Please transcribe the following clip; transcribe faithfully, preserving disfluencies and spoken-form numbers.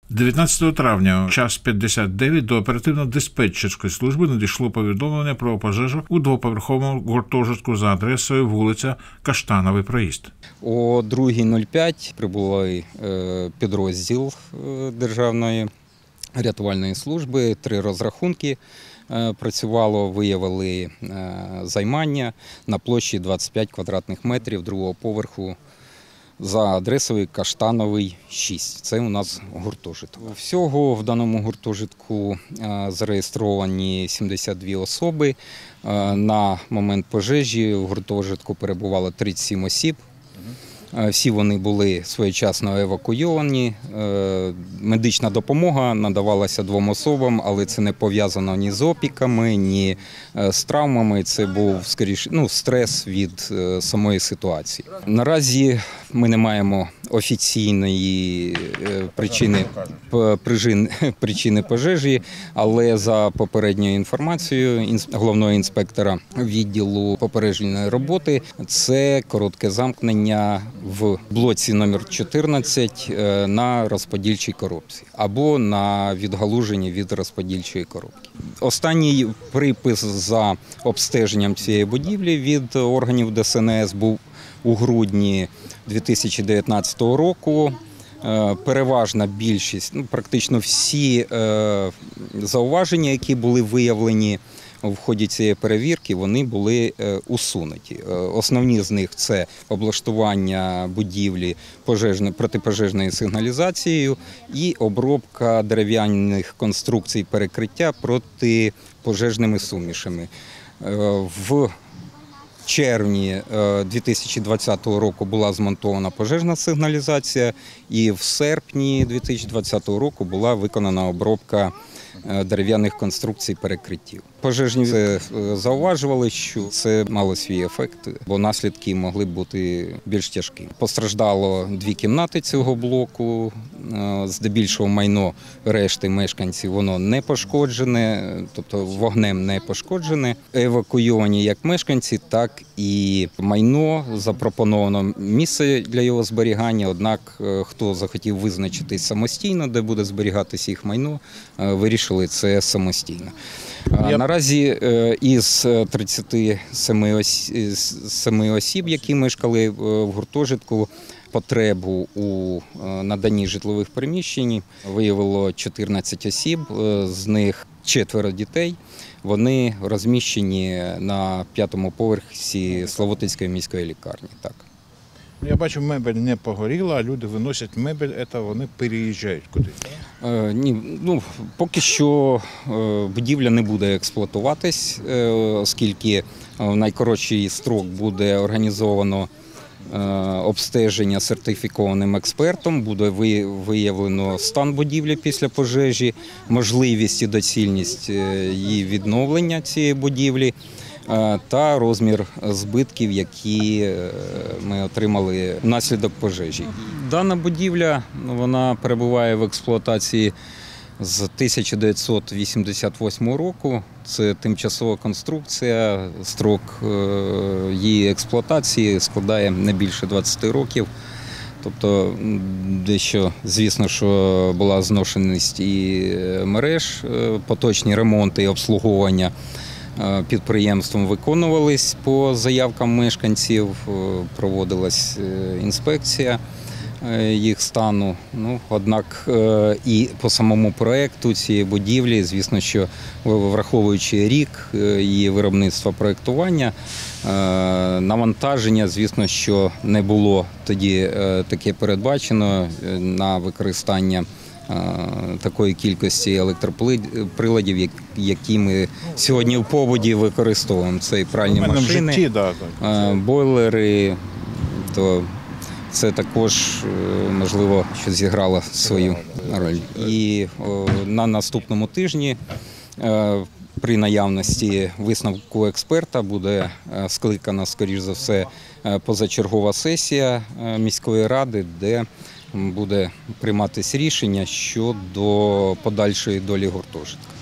дев'ятнадцятого травня, час п'ятдесят дев'ять, до оперативно-диспетчерської служби надійшло повідомлення про пожежу у двоповерховому гуртожитку за адресою вулиця Каштановий проїзд. О другій нуль п'ять прибув підрозділ Державної рятувальної служби, три розрахунки працювало, виявили займання на площі двадцять п'ять квадратних метрів другого поверху за адресою Каштановий, шість. Це у нас гуртожиток. Всього в даному гуртожитку зареєстровані сімдесят дві особи. На момент пожежі в гуртожитку перебувало тридцять сім осіб. Всі вони були своєчасно евакуйовані. Медична допомога надавалася двом особам, але це не пов'язано ні з опіками, ні з травмами. Це був скоріше ну, стрес від самої ситуації. Наразі ми не маємо офіційної причини, причини пожежі, але за попередньою інформацією головного інспектора відділу попереджувальної роботи, це коротке замкнення в блоці номер чотирнадцять на розподільчій коробці або на відгалуженні від розподільчої коробки. Останній припис за обстеженням цієї будівлі від органів Де Ес Ен Ес був у грудні дві тисячі дев'ятнадцятого року. Переважна більшість, ну, практично всі зауваження, які були виявлені в ході цієї перевірки, вони були усунуті. Основні з них – це облаштування будівлі протипожежною сигналізацією і обробка дерев'яних конструкцій перекриття протипожежними сумішами. В червні дві тисячі двадцятого року була змонтована пожежна сигналізація, і в серпні дві тисячі двадцятого року була виконана обробка дерев'яних конструкцій перекриттів. Пожежні зауважували, що це мало свій ефект, бо наслідки могли б бути більш тяжкі. Постраждало дві кімнати цього блоку, здебільшого майно решти мешканців, воно не пошкоджене, тобто вогнем не пошкоджене. Евакуйовані як мешканці, так і майно, запропоновано місце для його зберігання, однак хто захотів визначитись самостійно, де буде зберігатися їх майно, вирішили це самостійно. Наразі із тридцяти семи осіб, які мешкали в гуртожитку, потребу у наданні житлових приміщень виявило чотирнадцять осіб, з них четверо дітей. Вони розміщені на п'ятому поверсі Славутицької міської лікарні. Так. Я бачу, мебель не погоріла, а люди виносять мебель, це вони переїжджають кудись. Е, ні, ну, поки що будівля не буде експлуатуватись, оскільки в найкоротший строк буде організовано обстеження сертифікованим експертом, буде виявлено стан будівлі після пожежі, можливість і доцільність її відновлення цієї будівлі та розмір збитків, які ми отримали внаслідок пожежі. Дана будівля вона перебуває в експлуатації з тисяча дев'ятсот вісімдесят восьмого року. Це тимчасова конструкція, строк її експлуатації складає не більше двадцяти років. Тобто дещо, звісно, що була зношеність і мереж, поточні ремонти і обслуговування підприємством виконувались по заявкам мешканців, проводилась інспекція їх стану. Ну, однак і по самому проєкту цієї будівлі, звісно, що враховуючи рік її виробництва проєктування, навантаження, звісно, що не було тоді таке передбачено на використання такої кількості електроприладів, які ми сьогодні в побуті використовуємо. Це і пральні машини, житті, да, так. бойлери, то це також, можливо, що зіграло свою роль. І на наступному тижні при наявності висновку експерта буде скликана, скоріш за все, позачергова сесія міської ради, де буде прийматися рішення щодо подальшої долі гуртожитка.